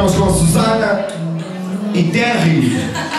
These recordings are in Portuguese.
Ficamos com Susana e Terry.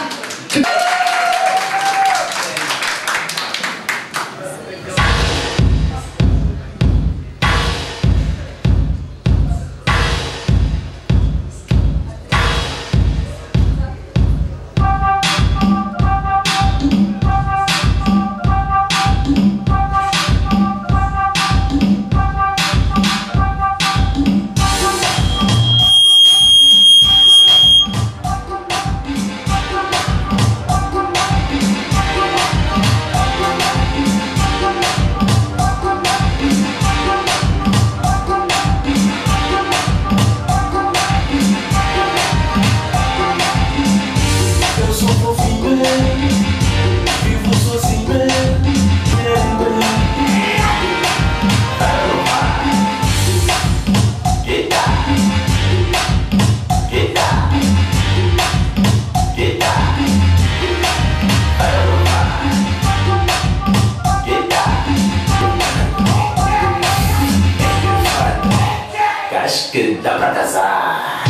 Acho que dá pra casar.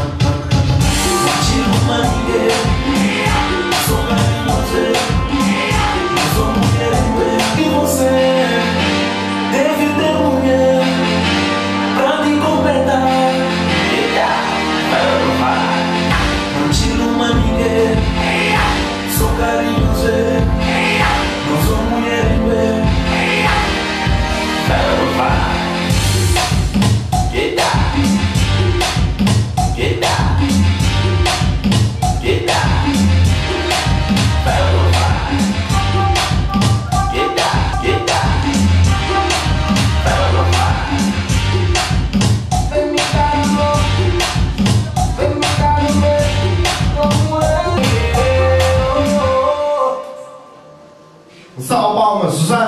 Tiro uma ninguém, sou carinhoso, sou mulher e você deve ter mulher pra me completar. Não tiro uma ninguém, sou carinhoso, não sou mulher e mulher. Salve palmas, Susana!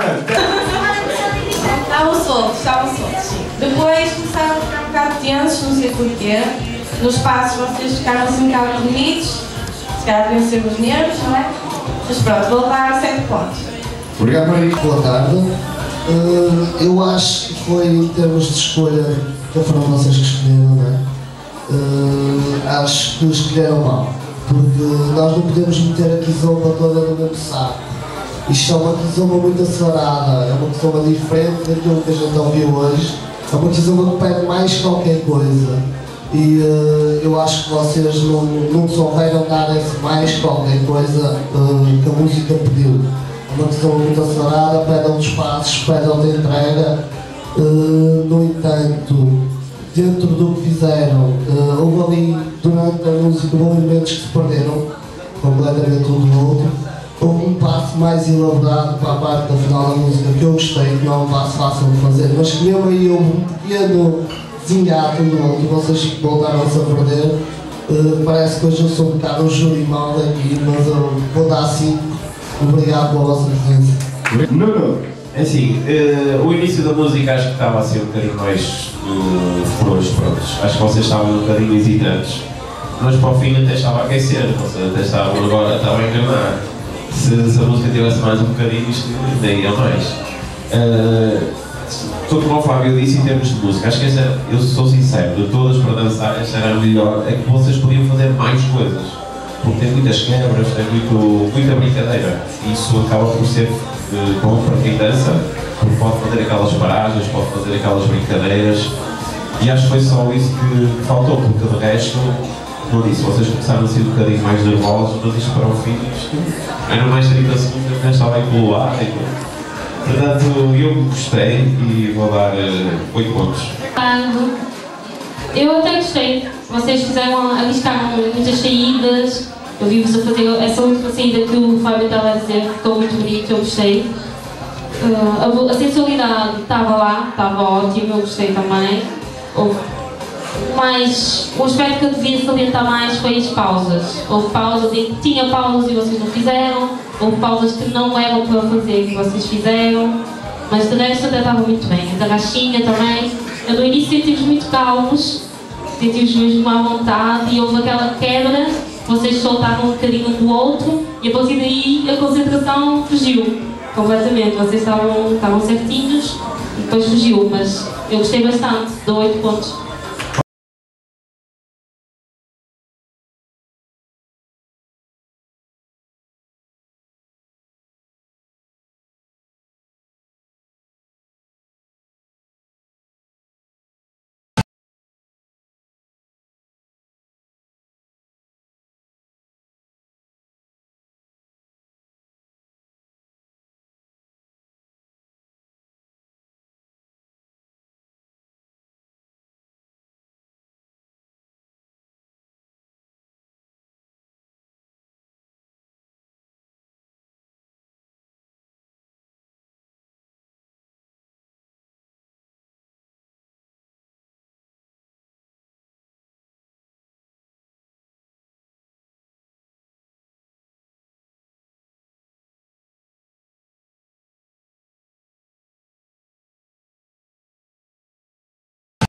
Estavam soltos. Depois começaram a ficar um bocado tensos, não sei porquê. Nos passos vocês ficaram assim um bocado bonitos. Se calhar deviam ser os nervos, não é? Mas pronto, voltaram 7 pontos. Obrigado, Maria. Boa tarde. Eu acho que foi em termos de escolha que foram vocês que escolheram, não é? Acho que escolheram mal. Porque nós não podemos meter a kizomba toda no mesmo saco. Isto é uma kizomba muito acelerada, é uma kizomba diferente daquilo que a gente ouviu hoje. É uma kizomba que pede mais qualquer coisa. E eu acho que vocês não souberam dar esse mais qualquer coisa que a música pediu. É uma kizomba muito acelerada, pede outros passos, pede outra entrega. No entanto, dentro do que fizeram, houve ali durante a música movimentos que se perderam completamente um do outro. Houve um passo mais elaborado para a parte da final da música que eu gostei, que não é um passo fácil de fazer, mas que mesmo aí houve um pequeno desenhado no outro, vocês voltaram-se a perder. Parece que hoje eu sou um bocado um júri mal daqui, mas eu vou dar 5. Obrigado pela vossa presença. Nuno! É assim, o início da música acho que estava a ser um bocadinho mais frouxo, prontos. Acho que vocês estavam um bocadinho hesitantes, mas para o fim até estava a aquecer, vocês até estavam agora a enganar. Se a música tivesse mais um bocadinho, isto nem ia mais. Como o Fábio disse, em termos de música, acho que esta, eu sou sincero, de todas para dançar, esta era a melhor, é que vocês podiam fazer mais coisas. Porque tem muitas quebras, tem muita brincadeira. E isso acaba por ser bom para quem dança, porque pode fazer aquelas paragens, pode fazer aquelas brincadeiras. E acho que foi só isso que faltou, porque de resto, como disse, vocês começaram a ser um bocadinho mais nervosos, mas isto para o fim, era mais 30 segundos, já estava em ar e tudo. Portanto, eu gostei e vou dar 8 pontos. Eu até gostei. Vocês arriscaram muitas saídas. Eu vi-vos a fazer essa última saída que o Fábio estava a dizer, ficou muito bonito, eu gostei. A sensualidade estava lá, estava ótimo, eu gostei também. Mas o aspecto que eu devia salientar mais foi as pausas. Houve pausas em que tinha pausas e vocês não fizeram, houve pausas que não eram para fazer e vocês fizeram, mas de resto até estava muito bem. A tarraxinha também, eu no início senti-vos muito calmos, senti-vos mesmo à vontade e houve aquela quebra, vocês soltaram um bocadinho um do outro e a partir daí a concentração fugiu completamente. Vocês estavam certinhos e depois fugiu, mas eu gostei bastante, dou 8 pontos.